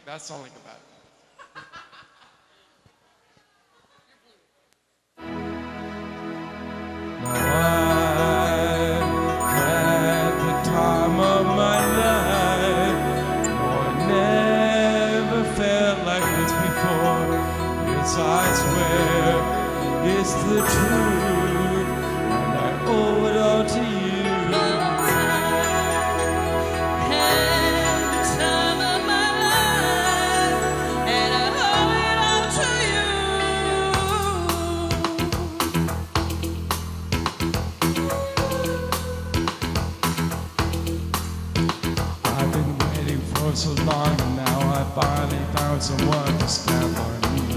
That's all I think about. I swear it's the truth, and I owe it all to you. I had the time of my life, and I owe it all to you. I've been waiting for so long, and now I finally found someone to stand by me.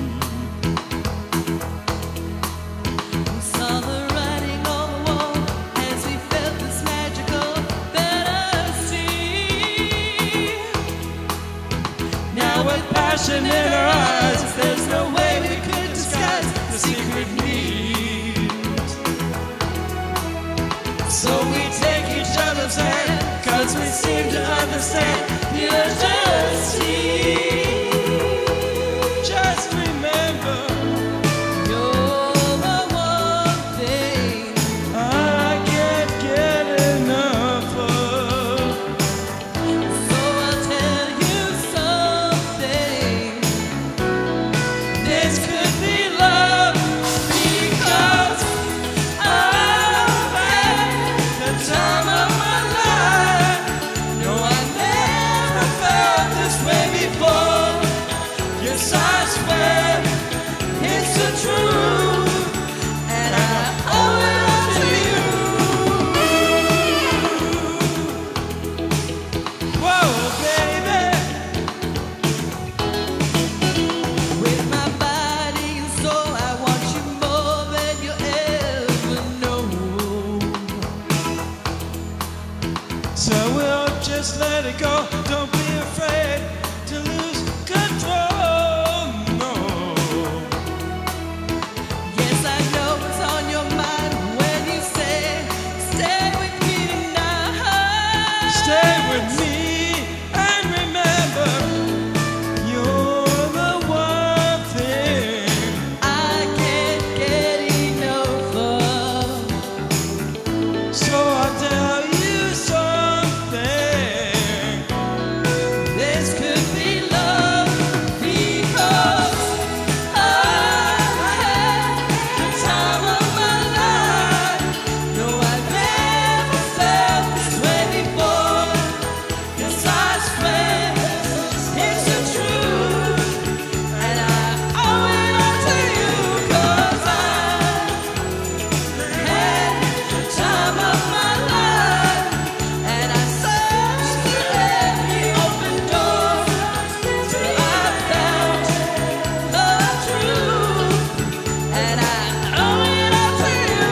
Passion in our eyes, there's no way we could disguise the secret needs. So we take each other's hand, 'cause we seem to understand the urgency. Just remember, you're the one thing I can't get enough of. So I'll tell you something. This could be love, because I've had the time of my life. No, I never felt this way before. Yes, I swear it's the truth, and I owe it all to you. Whoa, baby. With my body and soul, I want you more than you ever know. So we'll just let it go. Don't be afraid to lose control. No. Yes, I know it's on your mind when you say, stay with me tonight. Stay with me and remember, you're the one thing I can't get enough of. So I'll tell you something. This could be love, because I've had the time of my life. No, I've never felt this way before. Yes, I swear it's the truth, and I owe it all to you, 'cause I've had the time of my life, and I searched through every open door till I found the truth, and I owe it all to you.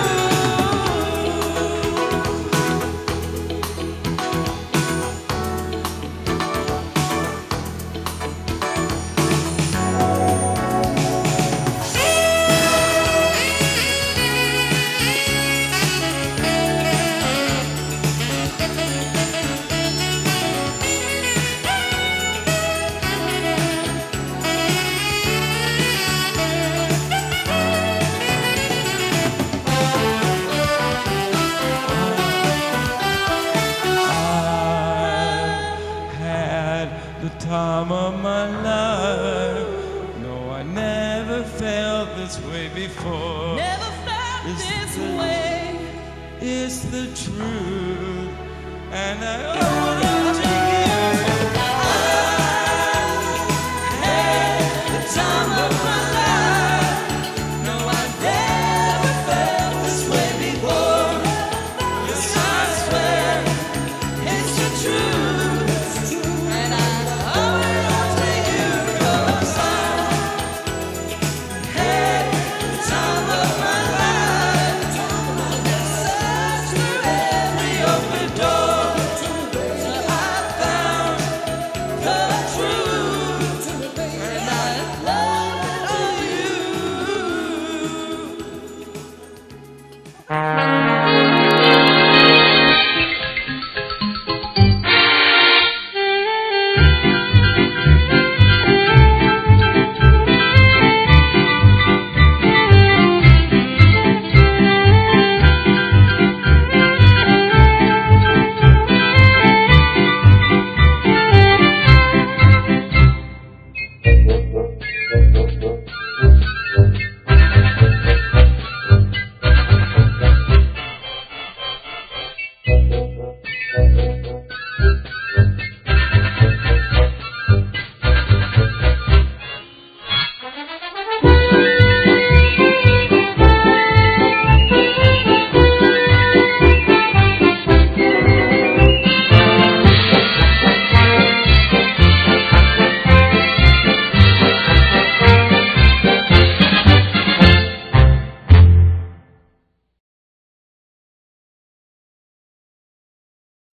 I had the time of my life. No, I never felt this way before. Never felt It's this the- way. It's the truth, and I owe it all